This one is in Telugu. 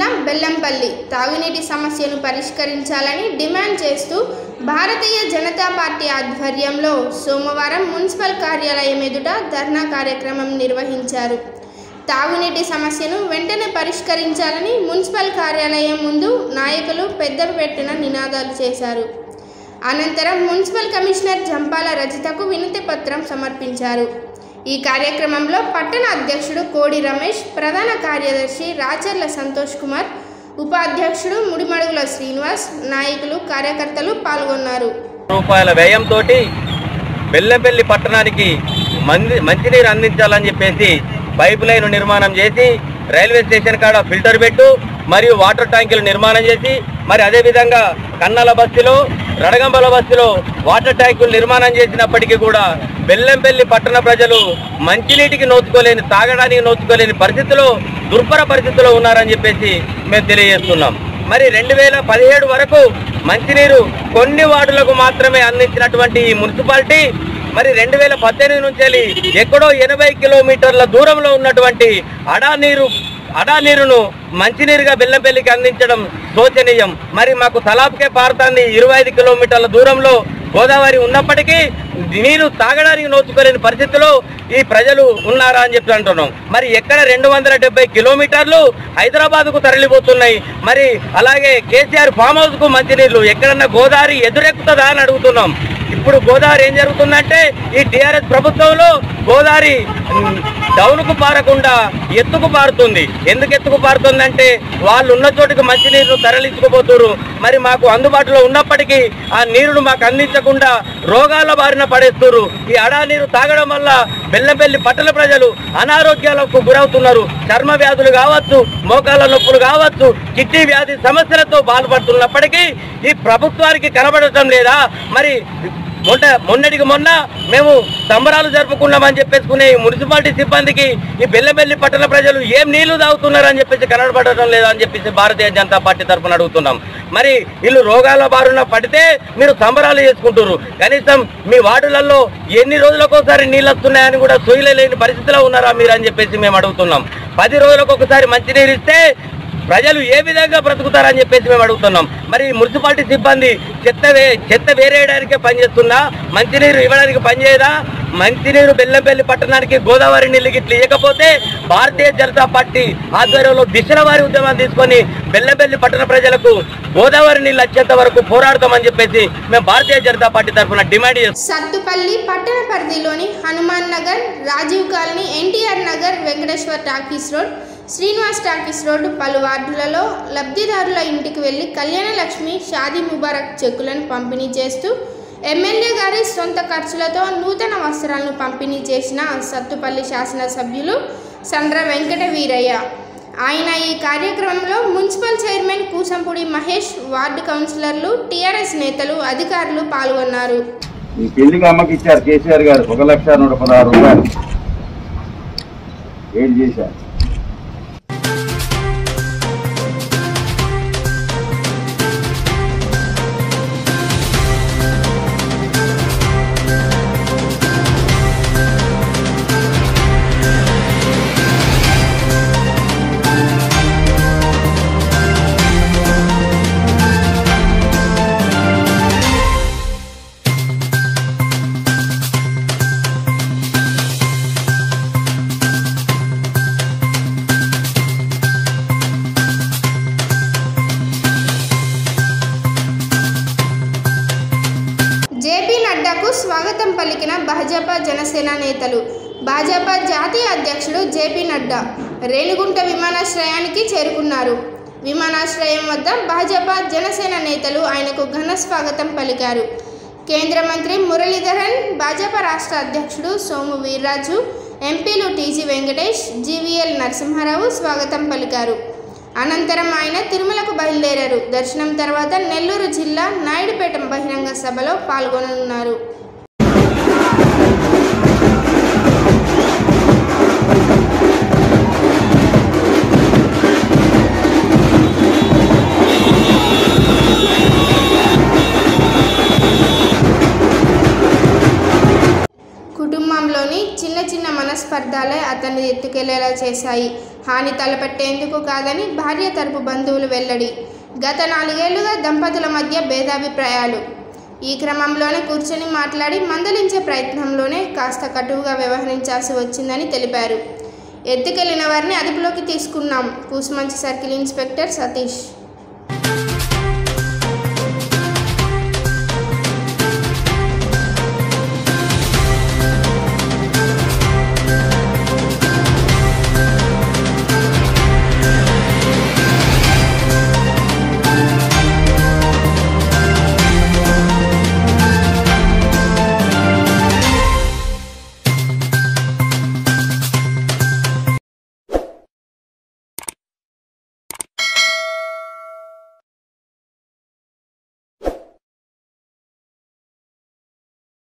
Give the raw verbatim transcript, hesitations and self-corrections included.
జిల్లా బెల్లంపల్లి తాగునీటి సమస్యను పరిష్కరించాలని డిమాండ్ చేస్తూ భారతీయ జనతా పార్టీ ఆధ్వర్యంలో సోమవారం మున్సిపల్ కార్యాలయం ఎదుట ధర్నా కార్యక్రమం నిర్వహించారు. తాగునీటి సమస్యను వెంటనే పరిష్కరించాలని మున్సిపల్ కార్యాలయం ముందు నాయకులు పెద్దలు పెట్టిన నినాదాలు చేశారు. అనంతరం మున్సిపల్ కమిషనర్ జంపాల రజితకు వినతి పత్రం సమర్పించారు. ఈ కార్యక్రమంలో పట్టణ అధ్యక్షుడు కోడి రమేష్, ప్రధాన కార్యదర్శి రాచర్ల సంతోష్ కుమార్, ఉపాధ్యక్షుడు ముడిమడుగుల శ్రీనివాస్, నాయకులు, కార్యకర్తలు పాల్గొన్నారు. రూపాయల వ్యయంతో బెల్లంపల్లి పట్టణానికి మంది మంచినీరు అందించాలని చెప్పేసి పైప్ లైన్ నిర్మాణం చేసి రైల్వే స్టేషన్ కాడ ఫిల్టర్ పెట్టు మరియు వాటర్ ట్యాంకులు నిర్మాణం చేసి మరి అదేవిధంగా కన్నాల బస్తీలో రడగంబల బస్తీలో వాటర్ ట్యాంకులు నిర్మాణం చేసినప్పటికీ కూడా బెల్లంపల్లి పట్టణ ప్రజలు మంచినీటికి నోచుకోలేని, తాగడానికి నోచుకోలేని పరిస్థితిలో, దుర్భర పరిస్థితిలో ఉన్నారని చెప్పేసి మేము తెలియజేస్తున్నాం. మరి రెండు వేల పదిహేడు వరకు మంచినీరు కొన్ని వార్డులకు మాత్రమే అందించినటువంటి ఈ మున్సిపాలిటీ మరి రెండు వేల పద్దెనిమిది నుంచి ఎక్కడో ఎనభై కిలోమీటర్ల దూరంలో ఉన్నటువంటి అడా నీరు అడా నీరును మంచినీరుగా బెల్లంపల్లికి అందించడం శోచనీయం. మరి మాకు తలాపుకే పారుతుంది ఇరవై ఐదు కిలోమీటర్ల దూరంలో గోదావరి ఉన్నప్పటికీ నీరు తాగడానికి నోచుకోలేని పరిస్థితిలో ఈ ప్రజలు ఉన్నారా అని చెప్పి అంటున్నాం. మరి ఎక్కడ రెండు వందల డెబ్బై కిలోమీటర్లు హైదరాబాద్కు తరలిపోతున్నాయి. మరి అలాగే కేసీఆర్ ఫామ్ హౌస్కు మంచినీళ్ళు ఎక్కడన్నా గోదావరి ఎదురెక్కుతుందా అని అడుగుతున్నాం. ఇప్పుడు గోదావరి ఏం జరుగుతుందంటే ఈ టీఆర్ఎస్ ప్రభుత్వంలో గోదావరి డౌన్కు పారకుండా ఎత్తుకు పారుతుంది. ఎందుకు ఎత్తుకు పారుతుందంటే వాళ్ళు ఉన్న చోటుకి మంచినీరు తరలించుకుపోతున్నారు. మరి మాకు అందుబాటులో ఉన్నప్పటికీ ఆ నీరును మాకు అందించకుండా రోగాల బారిన పడేస్తున్నారు. ఈ అడా నీరు తాగడం వల్ల బెల్లంపల్లి పట్టణ ప్రజలు అనారోగ్యాలకు గురవుతున్నారు. చర్మ వ్యాధులు కావచ్చు, మోకాళ్ళ నొప్పులు కావచ్చు, కిడ్నీ వ్యాధి సమస్యలతో బాధపడుతున్నప్పటికీ ఈ ప్రభుత్వానికి కనబడటం లేదా? మరి మొన్న మొన్నటికి మొన్న మేము సంబరాలు జరుపుకున్నామని చెప్పేసుకునే మున్సిపాలిటీ సిబ్బందికి ఈ బెల్లంపల్లి పట్టణ ప్రజలు ఏం నీళ్లు తాగుతున్నారని చెప్పేసి కనబడటం లేదా అని చెప్పేసి భారతీయ జనతా పార్టీ తరఫున అడుగుతున్నాం. మరి వీళ్ళు రోగాల బారున పడితే మీరు సంబరాలు చేసుకుంటున్నారు. కనీసం మీ వార్డులలో ఎన్ని రోజులకోసారి నీళ్ళు వస్తున్నాయని కూడా సోయలేని పరిస్థితిలో ఉన్నారా మీరు అని చెప్పేసి మేము అడుగుతున్నాం. పది రోజులకు ఒకసారి మంచినీరు ఇస్తే ప్రజలు ఏ విధంగా బ్రతుకుతారని చెప్పేసి మేము అడుగుతున్నాం. మరి మున్సిపాలిటీ సిబ్బంది చెత్త వే చెత్త వేరేయడానికే పనిచేస్తుందా? మంచినీరు ఇవ్వడానికి పనిచేయదా? మంచినీరు బెల్లంపల్లి పట్టణానికి గోదావరి నీళ్ళు గిట్ల ఇవ్వకపోతే భారతీయ జనతా పార్టీ ఆధ్వర్యంలో దిశల వారి ఉద్యమాన్ని తీసుకొని బెల్లంపల్లి పట్టణ ప్రజలకు గోదావరి నీళ్ళు వచ్చేంత వరకు పోరాడతామని చెప్పేసి మేము భారతీయ జనతా పార్టీ తరఫున డిమాండ్ చేస్తాం. సత్తుపల్లి పట్టణ పరిధిలోని Hanuman Nagar, Rajiv colony, NTR Nagar, Venkateshwar talkies road, Srinivas talkies road పలు వార్డులలో లబ్ధిదారుల ఇంటికి వెళ్లి కళ్యాణ లక్ష్మి, షాదీ ముబారక్ చెక్కులను పంపిణీ చేస్తూ ఎమ్మెల్యే గారి సొంత ఖర్చులతో నూతన వస్త్రాలను పంపిణీ చేసిన సత్తుపల్లి శాసనసభ్యులు సండ్ర వెంకట వీరయ్య. ఆయన ఈ కార్యక్రమంలో municipal chairman Koosampudi Mahesh, ward కౌన్సిలర్లు, టీఆర్ఎస్ నేతలు, అధికారులు పాల్గొన్నారు. ఈ పెళ్లికి అమ్మకి ఇచ్చారు కేసీఆర్ గారు ఒక లక్ష నూట పదహారు రూపాయలు. ఏం చేశారు? జేపీ నడ్డాకు స్వాగతం పలికిన భాజపా జనసేన నేతలు. భాజపా జాతీయ అధ్యక్షుడు జేపీ నడ్డా రేణిగుంట విమానాశ్రయానికి చేరుకున్నారు. విమానాశ్రయం వద్ద భాజపా జనసేన నేతలు ఆయనకు ఘన స్వాగతం పలికారు. కేంద్ర మంత్రి మురళీధరన్, భాజపా రాష్ట్ర అధ్యక్షుడు సోము వీర్రాజు, ఎంపీలు టీజీ వెంకటేష్, జీవీఎల్ నరసింహారావు స్వాగతం పలికారు. అనంతరం ఆయన తిరుమలకు బయలుదేరారు. దర్శనం తర్వాత నెల్లూరు జిల్లా నాయుడుపేట బహిరంగ సభలో పాల్గొననున్నారు. కుటుంబంలోని చిన్న చిన్న మనస్పర్ధ మనస్పర్ధాలే అతన్ని ఎత్తుకెళ్లేలా చేశాయి. హాని తలపెట్టేందుకు కాదని భార్య తరపు బంధువులు వెల్లడి. గత నాలుగేళ్లుగా దంపతుల మధ్య భేదాభిప్రాయాలు. ఈ క్రమంలోనే కూర్చొని మాట్లాడి మందలించే ప్రయత్నంలోనే కాస్త కటువుగా వ్యవహరించాల్సి వచ్చిందని తెలిపారు. ఎత్తుకెళ్లిన వారిని అదుపులోకి తీసుకున్నాం. Kusumanchi circle inspector Satish.